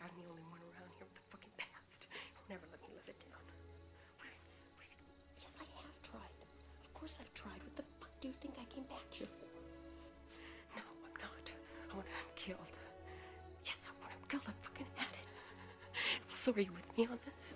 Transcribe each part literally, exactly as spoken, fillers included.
I'm the only one around here with a fucking past. You'll never let me live it down. Where, where, yes, I have tried. Of course I've tried. What the fuck do you think I came back here for? No, I'm not. I want him killed. Yes, I want him killed. I fucking had it. So are you with me on this?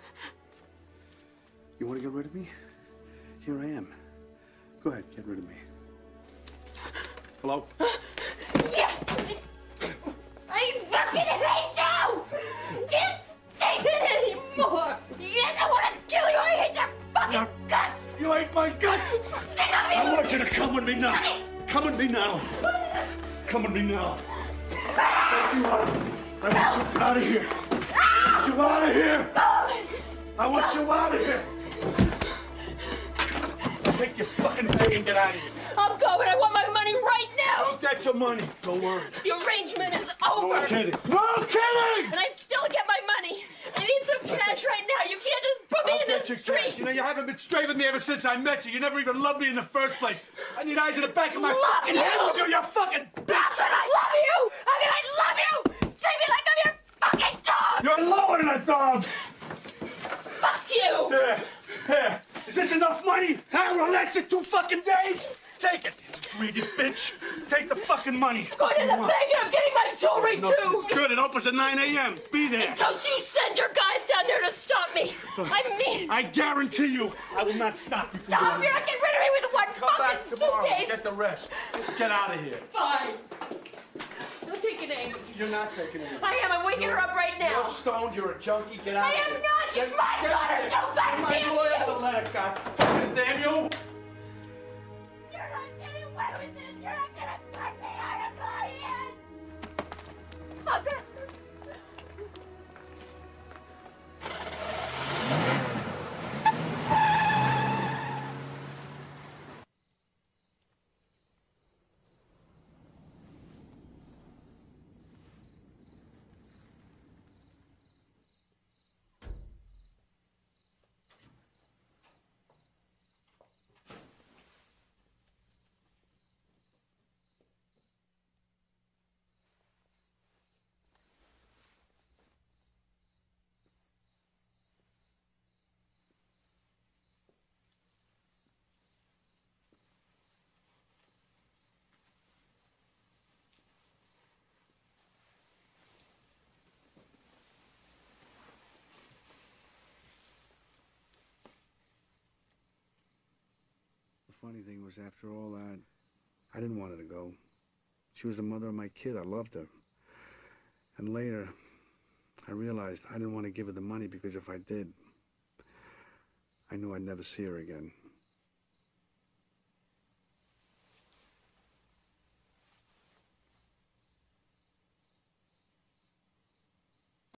You want to get rid of me? Here I am. Go ahead, get rid of me. Hello? Yes! I fucking hate you! Can't take it anymore! Yes, I want to kill you! I hate your fucking No. guts! You ate my guts! I want you to come with me now! Come with me now! Come with me now! Take you out! I want you out of here! I want you out of here! I want you out of here! Take your fucking bag and get out of here! I'm going! I want my money right now! Don't get your money! Don't worry. The arrangement is over! No kidding! No kidding! And I still get my money! I need some cash right now! You can't just put me I'll in get the you street! cash. You know, you haven't been straight with me ever since I met you. You never even loved me in the first place. I need eyes in the back of my Love fucking you! head with you, you fucking bitch! How can I love you? How can I love you? Treat me like I'm your fucking dog! You're lower than a dog! Fuck you! Here, here. Is this enough money? Huh? Will last you two fucking days? Take it, greedy bitch. Take the fucking money. I'm going to the bank and I'm getting my jewelry No, too! good, it opens at nine A M Be there. Don't you send your guys down there to stop me! I mean... I guarantee you, I will not stop you from Stop! doing You're not getting rid of me with one Come back fucking tomorrow. suitcase! Get the rest. Just get out of here. Fine. Don't take an egg. You're not taking it. I am. I'm waking her up right now. You're stoned. You're a junkie. Get out I of am here. not. She's Get- my get daughter. out of Don't here. goddamn My lawyer's you. a letter, God fucking damn you. You're not getting away with this. You're not gonna cut me out of my hand. Fucker. The funny thing was, after all that, I didn't want her to go. She was the mother of my kid. I loved her. And later, I realized I didn't want to give her the money because if I did, I knew I'd never see her again.